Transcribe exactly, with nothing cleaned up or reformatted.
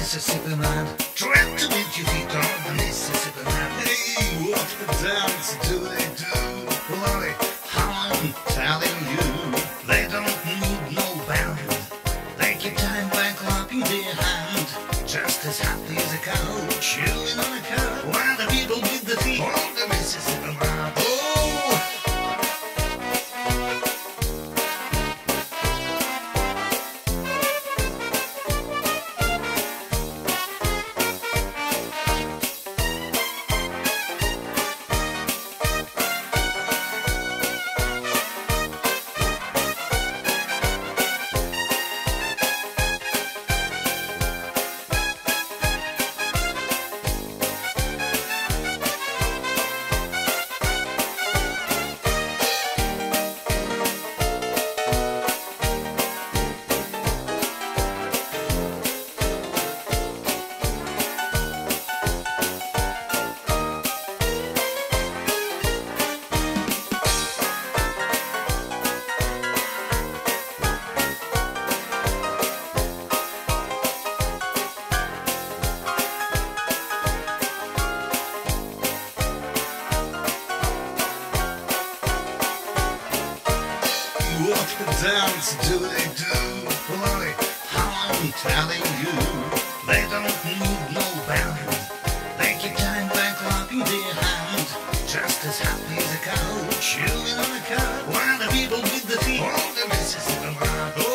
Mississippi man, trapped to meet your feet on the Mississippi man. Hey, what the dance do they do? Well, I'm telling you, they don't need no band. They keep time by clapping their hand, just as happy as a cow, chewing on a cud, while the people with the feet on the Mississippi man. Oh! What dance do they do? Well, I'm telling you, they don't need no band. They keep time by clapping their hand, just as happy as a cow, chewing on a cud, while the people with the feet on the Mississippi man.